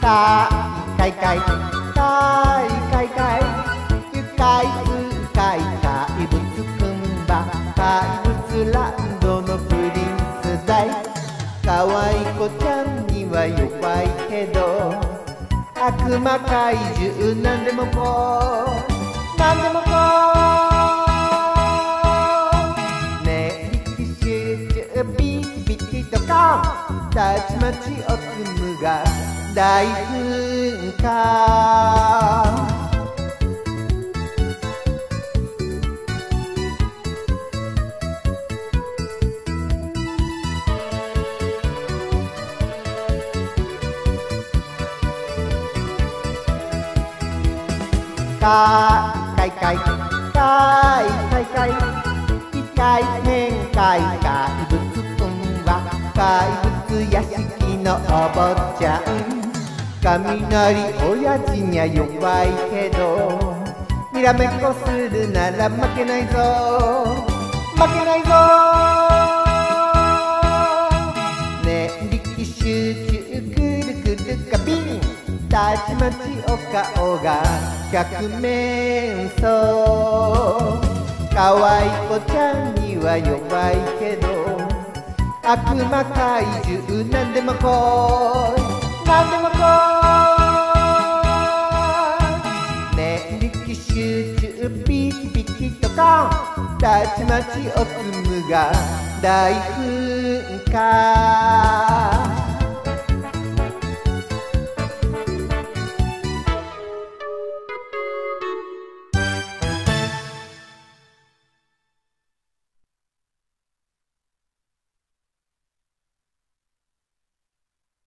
かいかいかいかいかい愉快不快怪物くんば怪物ランドのプリンスだいかわいこちゃんには弱いけど悪魔怪獣なんでもこうなんでもこうねえ力集中ビッビッとかたちまちおつむが大噴火かいかいかいかいかい機械変怪怪物くんは怪物屋敷のお坊ちゃん雷親父には弱いけどにらめっこするなら負けないぞ負けないぞねえ力集中くるくるかビンたちまちお顔が百面相かわいこちゃんには弱いけど悪魔怪獣なんでもこいなんでもこいねえ力集中ピッピッとかたちまちおつむが大噴火